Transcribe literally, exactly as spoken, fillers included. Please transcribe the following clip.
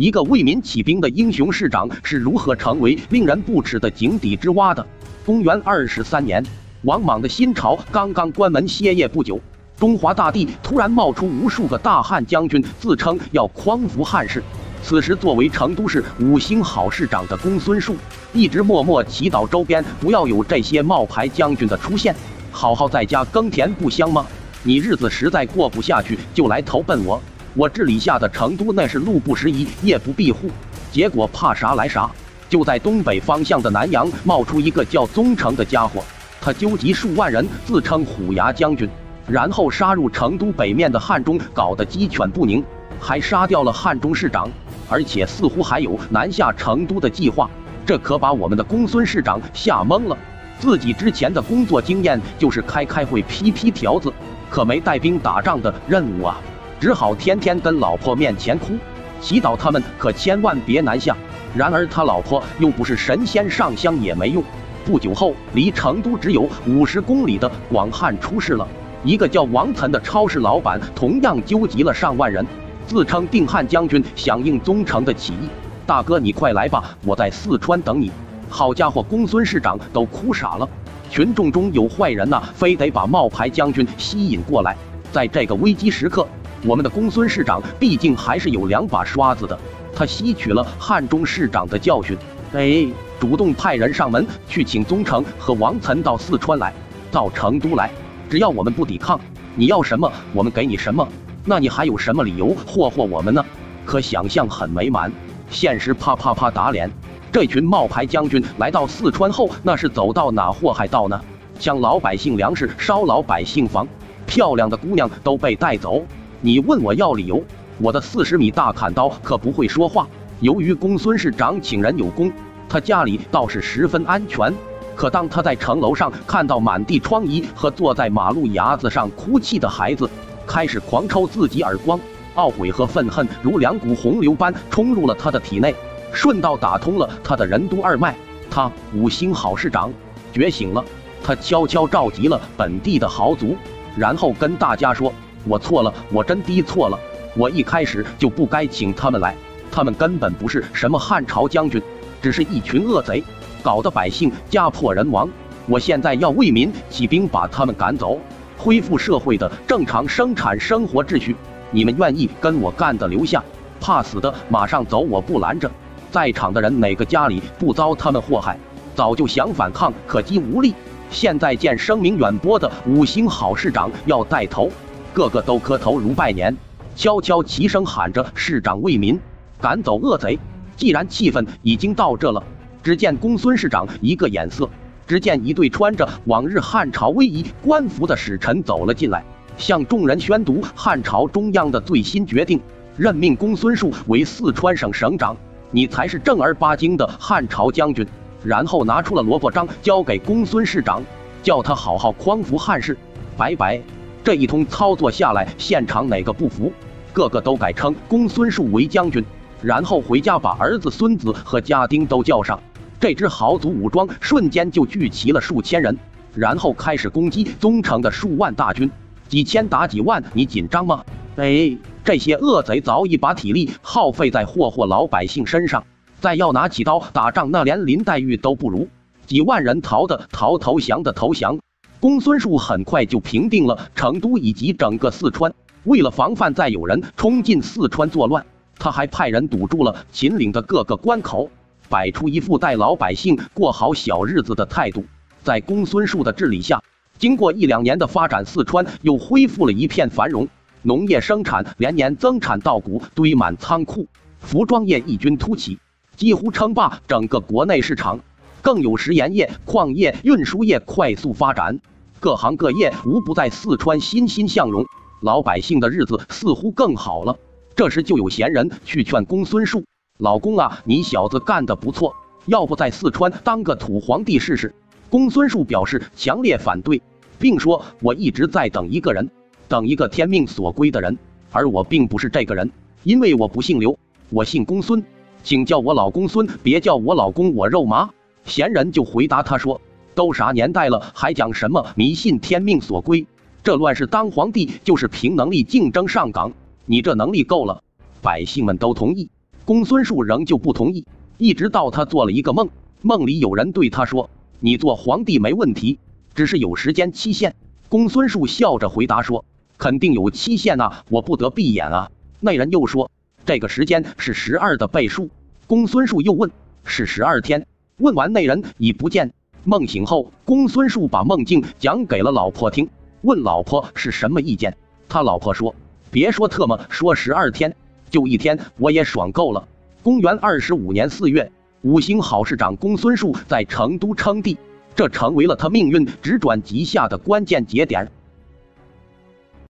一个为民起兵的英雄市长是如何成为令人不齿的井底之蛙的。公元二十三年，王莽的新朝刚刚关门歇业不久，中华大地突然冒出无数个大汉将军，自称要匡扶汉室。此时，作为成都市五星好市长的公孙述，一直默默祈祷周边不要有这些冒牌将军的出现，好好在家耕田不香吗？你日子实在过不下去，就来投奔我。我治理下的成都那是路不拾遗，夜不闭户，结果怕啥来啥。就在东北方向的南阳冒出一个叫宗成的家伙，他纠集数万人，自称虎牙将军，然后杀入成都北面的汉中，搞得鸡犬不宁，还杀掉了汉中市长，而且似乎还有南下成都的计划。这可把我们的公孙市长吓懵了。自己之前的工作经验就是开开会批批条子，可没带兵打仗的任务啊，只好天天跟老婆面前哭，祈祷他们可千万别南下。然而他老婆又不是神仙，上香也没用。不久后，离成都只有五十公里的广汉出事了，一个叫王岑的超市老板同样纠集了上万人，自称定汉将军，响应宗成的起义。大哥你快来吧，我在四川等你。好家伙，公孙市长都哭傻了。群众中有坏人呐、啊，非得把冒牌将军吸引过来。在这个危机时刻，我们的公孙市长毕竟还是有两把刷子的，他吸取了汉中市长的教训，哎，主动派人上门去请宗成和王岑到四川来，到成都来，只要我们不抵抗，你要什么我们给你什么，那你还有什么理由霍霍我们呢？可想象很美满，现实啪啪啪打脸。这群冒牌将军来到四川后，那是走到哪祸害到呢？抢老百姓粮食，烧老百姓房，漂亮的姑娘都被带走。你问我要理由，我的四十米大砍刀可不会说话。由于公孙市长请人有功，他家里倒是十分安全。可当他在城楼上看到满地疮痍和坐在马路牙子上哭泣的孩子，开始狂抽自己耳光，懊悔和愤恨如两股洪流般冲入了他的体内，顺道打通了他的任督二脉。他五星好市长觉醒了，他悄悄召集了本地的豪族，然后跟大家说：我错了，我真的错了，我一开始就不该请他们来，他们根本不是什么汉朝将军，只是一群恶贼，搞得百姓家破人亡。我现在要为民起兵，把他们赶走，恢复社会的正常生产生活秩序。你们愿意跟我干的留下，怕死的马上走，我不拦着。在场的人哪个家里不遭他们祸害，早就想反抗，可击无力。现在见声名远播的五星好市长要带头，个个都磕头如拜年，悄悄齐声喊着：市长为民，赶走恶贼。既然气氛已经到这了，只见公孙市长一个眼色，只见一队穿着往日汉朝威仪官服的使臣走了进来，向众人宣读汉朝中央的最新决定，任命公孙述为四川省省长，你才是正儿八经的汉朝将军。然后拿出了萝卜章交给公孙市长，叫他好好匡扶汉室。拜拜。这一通操作下来，现场哪个不服，个个都改称公孙述为将军，然后回家把儿子孙子和家丁都叫上。这支豪族武装瞬间就聚齐了数千人，然后开始攻击宗成的数万大军。几千打几万，你紧张吗？哎，这些恶贼早已把体力耗费在霍霍老百姓身上，再要拿起刀打仗，那连林黛玉都不如。几万人逃的逃，投降的投降。公孙述很快就平定了成都以及整个四川。为了防范再有人冲进四川作乱，他还派人堵住了秦岭的各个关口，摆出一副带老百姓过好小日子的态度。在公孙述的治理下，经过一两年的发展，四川又恢复了一片繁荣，农业生产连年增产稻谷堆满仓库，服装业异军突起，几乎称霸整个国内市场。更有食盐业、矿业、运输业快速发展，各行各业无不在四川欣欣向荣，老百姓的日子似乎更好了。这时就有闲人去劝公孙述：老公啊，你小子干得不错，要不在四川当个土皇帝试试？公孙述表示强烈反对，并说：我一直在等一个人，等一个天命所归的人，而我并不是这个人，因为我不姓刘，我姓公孙，请叫我老公孙，别叫我老公我肉麻。闲人就回答他说：都啥年代了，还讲什么迷信天命所归？这乱世当皇帝就是凭能力竞争上岗，你这能力够了。百姓们都同意， 公孙述仍旧不同意，一直到他做了一个梦，梦里有人对他说：“你做皇帝没问题，只是有时间期限。”公孙述笑着回答说：“肯定有期限啊，我不得闭眼啊。”那人又说：“这个时间是十二的倍数。”公孙述又问：“是十二天？”问完，那人已不见。梦醒后，公孙述把梦境讲给了老婆听，问老婆是什么意见。他老婆说：“别说特么说十二天，就一天我也爽够了。”公元二十五年四月，五星好市长公孙述在成都称帝，这成为了他命运直转急下的关键节点。